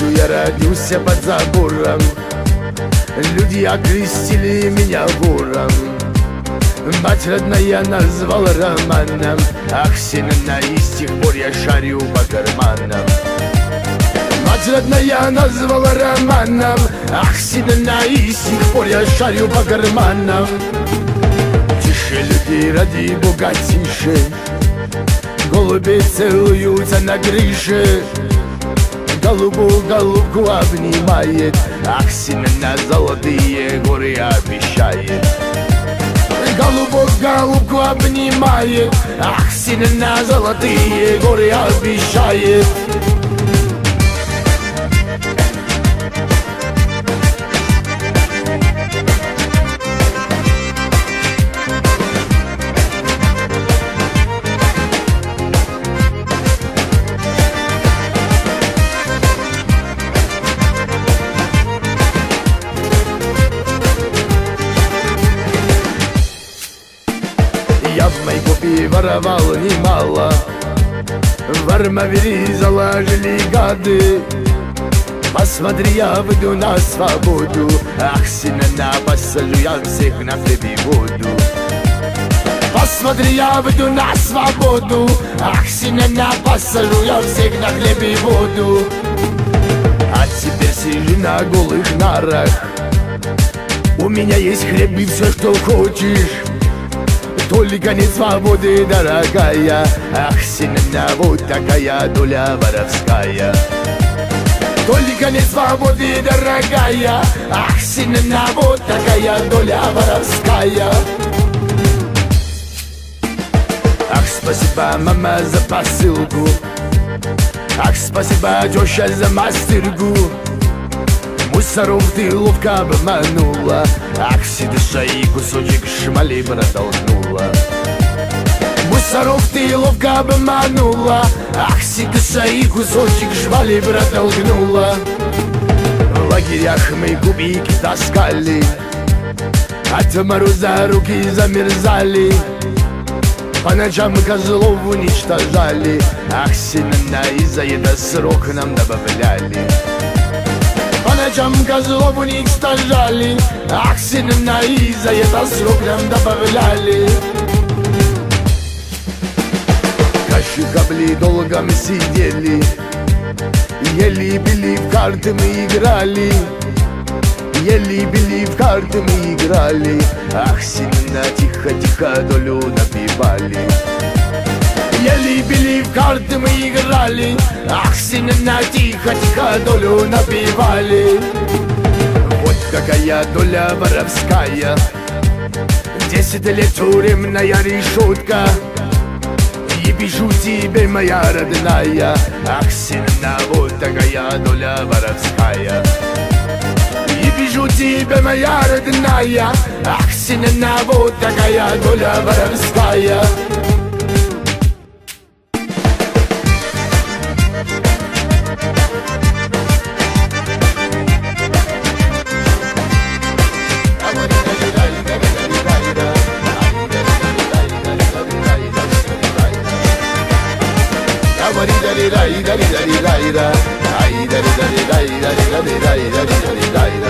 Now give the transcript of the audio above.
я родился под забором. Люди окрестили меня вором. Мать родная назвала романом. Ах, сильно, и с тех пор я шарю по карманам. Мать родная назвала романом. Ах, сильно, и с тех пор я шарю по карманам. Тише, люди, ради Бога, тише. Голуби целуются на крыше. Голубку обнимает. Ах, семена золотые горы обещает. Голубку обнимает. Ах, семена золотые горы обещает. Я в Майкопе воровал немало. В Армавире заложили гады. Посмотри, я выйду на свободу. Ах, семена посажу я всех на хлеб и воду. Посмотри, я выйду на свободу. Ах, семена посажу я всех на хлеб и воду. А теперь сижу на голых нарах. У меня есть хлеб и все, что хочешь. Только не свободы, дорогая. Ах, семена, вот такая доля воровская. Только не свободы, дорогая. Ах, семена, вот такая доля воровская. Ах, спасибо, мама, за посылку. Ах, спасибо, теща, за мастырку. Мусоров ты ловко обманула. Ах, сидыша и кусочек шмали протолкнула. Мусоров ты ловко обманула. Ах, сидыша и кусочек шмали протолкнула. В лагерях мы кубики таскали. От мороза руки замерзали. По ночам козлов уничтожали. Ах, семена, из-за еда срок нам добавляли. По ночам козлов уничтожали. Ах, семена, из-за это срок нам добавляли. Каши капли долго мы сидели. Ели, пили, в карты мы играли. Ели, пили, в карты мы играли. Ах, семена, тихо-тихо долю напивали. Ели, пили, в карты мы играли. Ах, семена, тихо-тихо долю напивали. Вот какая доля воровская. 10 лет тюремная решетка. И пишу тебе, моя родная. Ах, семена, вот такая доля воровская. И пишу тебе, моя родная. Ах, семена, вот такая доля воровская. Ay,